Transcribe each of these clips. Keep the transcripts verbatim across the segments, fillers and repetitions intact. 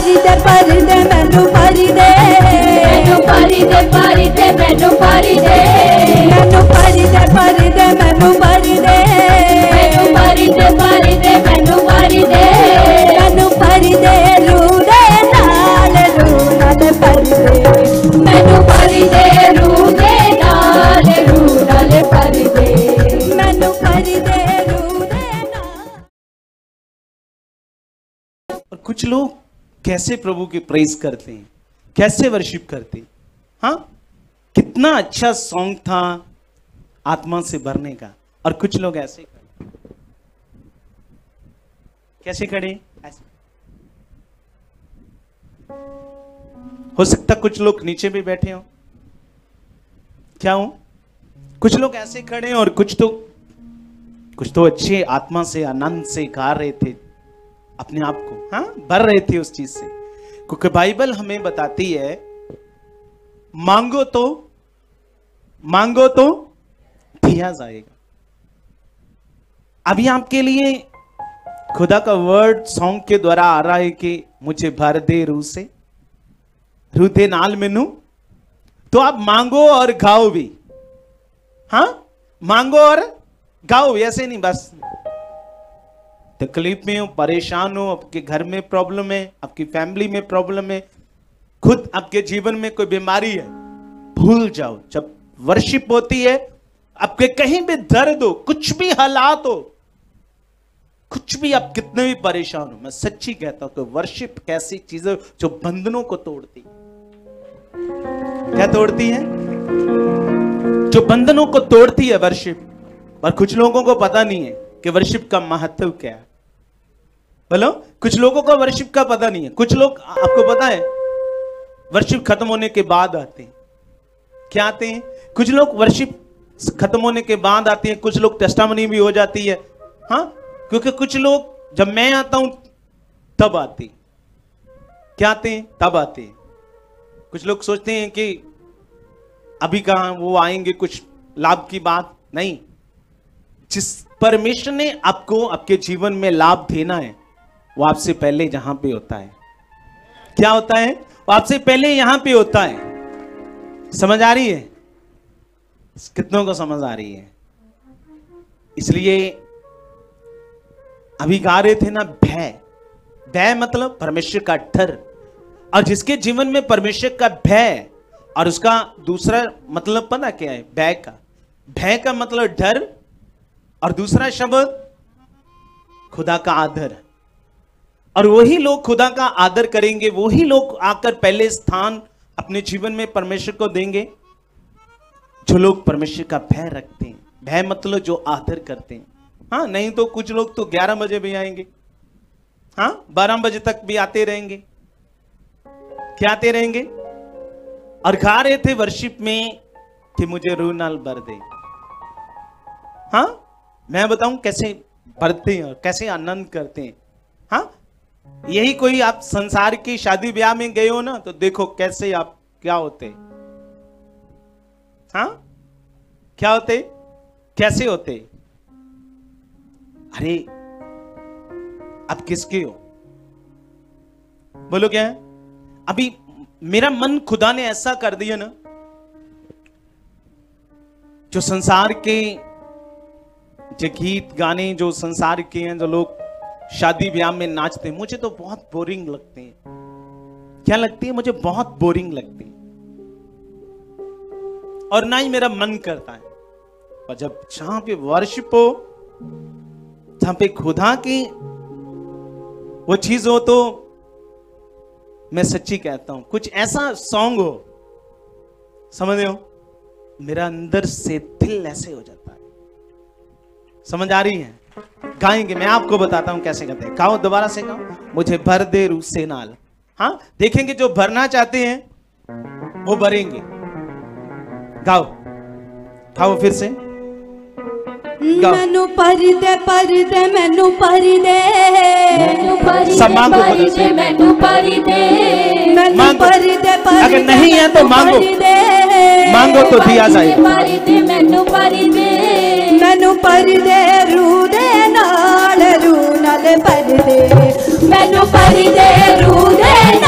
भरी दे भरी दे मैनू भरी दे मैनू भरी दे भरी दे मैनू भरी दे मैनू भरी दे भरी दे मैनू भरी दे मैनू भरी दे भरी दे मैनू भरी दे मैनू भरी दे रूह दे नाल रूह नाल भरी दे मैनू भरी दे रूह दे नाल रूह नाल भरी दे मैनू भरी दे रूह दे नाल। और कुछ लोग कैसे प्रभु की प्रेज करते हैं, कैसे वर्शिप करते हैं। हाँ, कितना अच्छा सॉन्ग था आत्मा से भरने का। और कुछ लोग ऐसे खड़े, कैसे खड़े, ऐसे। हो सकता कुछ लोग नीचे भी बैठे हो, क्या हो, कुछ लोग ऐसे खड़े हैं और कुछ तो कुछ तो अच्छे आत्मा से आनंद से गा रहे थे अपने आप को, हाँ, भर रहे थे उस चीज से। क्योंकि बाइबल हमें बताती है मांगो तो मांगो तो दिया जाएगा। अभी आपके लिए खुदा का वर्ड सॉन्ग के द्वारा आ रहा है कि मुझे भर दे रूह से, रूह दे नाल मैनू। तो आप मांगो और गाओ भी, हाँ, मांगो और गाओ भी, ऐसे नहीं बस तकलीफ में हो, परेशान हो, आपके घर में प्रॉब्लम है, आपकी फैमिली में प्रॉब्लम है, खुद आपके जीवन में कोई बीमारी है, भूल जाओ। जब वर्शिप होती है, आपके कहीं भी दर्द हो, कुछ भी हालात हो, कुछ भी, आप कितने भी परेशान हो, मैं सच्ची कहता हूं कि वर्शिप कैसी चीज है जो बंधनों को तोड़ती है। क्या तोड़ती है? जो बंधनों को तोड़ती है वर्शिप। और कुछ लोगों को पता नहीं है कि वर्शिप का महत्व क्या है। बोलो, कुछ लोगों को वर्शिप का पता नहीं है। कुछ लोग, आपको पता है, वर्शिप खत्म होने के बाद आते हैं। क्या आते हैं? कुछ लोग वर्शिप खत्म होने के बाद आते हैं, कुछ लोग टेस्टामनी भी हो जाती है, हाँ, क्योंकि कुछ लोग जब मैं आता हूं तब आते। क्या आते हैं? तब आते हैं। कुछ लोग सोचते हैं कि अभी कहां वो आएंगे, कुछ लाभ की बात नहीं। जिस परमेश्वर ने आपको आपके जीवन में लाभ देना है, वो आपसे पहले जहां पे होता है। क्या होता है? वो आपसे पहले यहां पे होता है। समझ आ रही है? कितनों को समझ आ रही है? इसलिए अभी गा रहे थे ना, भय। भय मतलब परमेश्वर का डर। और जिसके जीवन में परमेश्वर का भय, और उसका दूसरा मतलब पता क्या है? भय का भय का मतलब डर, और दूसरा शब्द खुदा का आदर। और वही लोग खुदा का आदर करेंगे, वही लोग आकर पहले स्थान अपने जीवन में परमेश्वर को देंगे, जो लोग परमेश्वर का भय रखते हैं। भय मतलब जो आदर करते हैं। हाँ, नहीं तो कुछ लोग तो ग्यारह बजे भी आएंगे, हाँ, बारह बजे तक भी आते रहेंगे। क्या आते रहेंगे? और गा रहे थे वर्शिप में कि मुझे रूह नाल भर दे। हाँ, मैं बताऊं कैसे भरते हैं और कैसे आनंद करते हैं। हाँ, यही कोई आप संसार की शादी ब्याह में गए हो ना, तो देखो कैसे आप क्या होते। हाँ, क्या होते, कैसे होते। अरे आप किसके हो? बोलो क्या है? अभी मेरा मन खुदा ने ऐसा कर दिया ना, जो संसार के जो गीत गाने जो संसार के हैं, जो लोग शादी ब्याह में नाचते हैं, मुझे तो बहुत बोरिंग लगते हैं। क्या लगती है? मुझे बहुत बोरिंग लगती है, और ना ही मेरा मन करता है। और जब जहां पे वर्शिप हो, जहां पे खुदा की वो चीज हो, तो मैं सच्ची कहता हूं, कुछ ऐसा सॉन्ग हो, समझ रहे हो, मेरा अंदर से दिल ऐसे हो जाता है। समझ आ रही है? गाएंगे, मैं आपको बताता हूं कैसे गाते हैं। गाओ, दोबारा से गाओ, मुझे भर दे रूह से नाल। हाँ, देखेंगे जो भरना चाहते हैं वो भरेंगे। गाओ, गाओ फिर से। मैनू भरी दे भरी दे मैनू भरी दे मैनू भरी दे भरी दे मैनू भरी दे मैनू भरी दे भरी। अगर नहीं है तो मांगो, मांगो तो दिया जाएगा। भरी दे मैनू भरी दे मैनू भरी दे रूह दे नाल रूह नाल भरी दे मैनू भरी दे रूह दे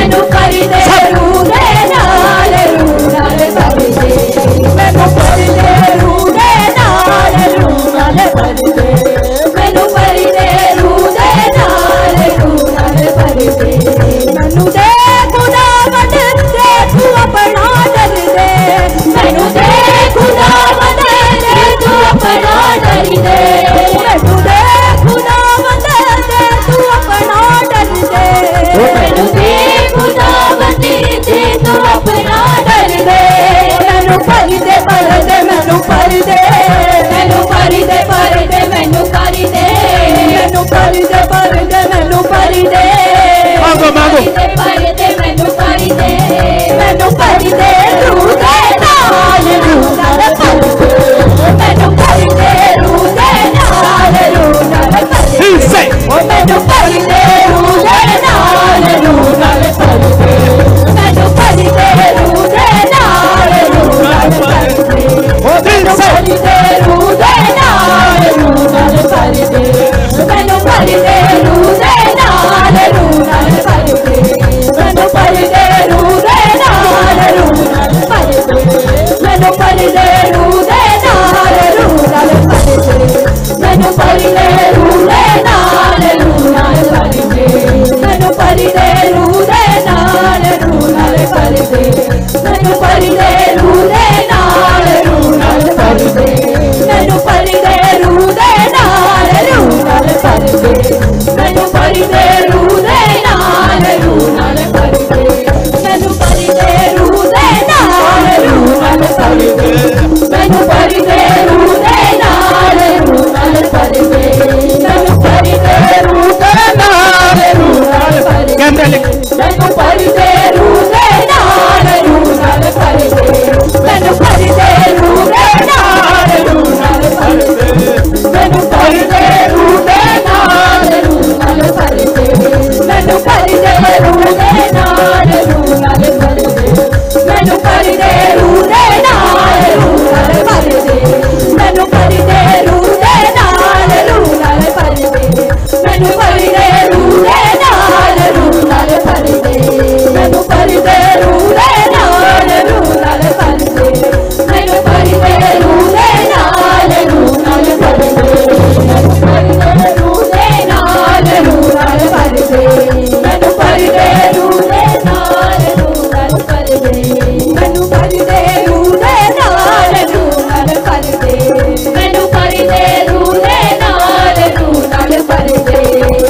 मैनू भर दे रूह दे नाल रूह नाल भर दे मैनू भर दे रूह दे नाल रूह नाल भर दे मैनू भर दे रूह दे नाल रूह नाल भर दे मैनू दे खुदा वंड दे तू अपना डर दे मैनू दे खुदा वंड दे तू अपना डर दे मैनू दे खुदा वंड दे तू अपना डर दे मैनू दे खुदा वंड दे तू अपना डर दे मैनू भर दे भर दे मैनू भर दे मैनू भर दे भर दे मैनू भर दे मैनू भर दे भर दे मैनू भर दे मांगो मांगो भर दे मैनू भर दे मैनू भर दे रूह दे नाल रूह नाल भर दे मैनू भर दे रूह दे नाल रूह नाल भर दे ओ मैनू भर दे रूह दे नाल रूह नाल भर दे मैनू भर दे रूह दे नाल रूह नाल भर दे ओ दिल से भर दे रूह दे नाल रूह नाल भर दे मैनू भर दे रूह दे नाल रूह नाल भर दे मैनू भर दे रूह दे नाल रूह नाल भर दे मैनू भर दे रूह दे नाल रूह नाल भर दे मैनू भर दे रूह दे नाल रूह नाल भर दे मैनू भर दे रूह दे नाल रूह नाल भर दे मैनू भर दे रूह दे नाल रूह नाल भर दे मैनू भर दे रूह दे नाल रूह नाल भर दे मैनू भर दे रूह दे नाल रूह नाल भर दे मैनू भर दे रूह दे नाल रूह नाल भर दे मैनू भर दे रूह दे नाल रूह नाल भर दे मैनू भर दे रूह दे नाल रूह नाल भर दे कैमरा लेके मैनू भर दे रूह दे नाल रूह नाल भर दे मैनू भर दे रूह दे नाल रूह नाल भर दे मैनू भर दे रूह दे नाल रूह नाल भर दे मैनू भर दे रूह दे नाल रूह नाल भर दे मैनू भर दे रूह दे नाल रूह नाल भर दे मैनू भर दे रूह दे नाल रूह नाल भर दे मैनू भर दे रूह दे नाल रूह नाल भर दे मैनू भर दे रूह दे नाल रूह नाल भर दे मैनू भर दे रूह दे नाल रूह नाल भर दे मैनू भर दे रूह दे नाल रूह नाल भर दे मैनू भर दे रूह दे नाल रूह नाल भर दे मैनू भर दे रूह दे नाल रूह नाल भर दे मैनू भर दे रूह दे नाल रूह नाल भर दे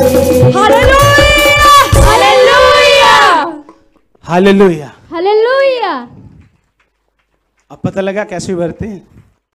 हालेलुया हालेलुया हालेलुया। हालेलुया। अब पता लगा कैसे भरते हैं।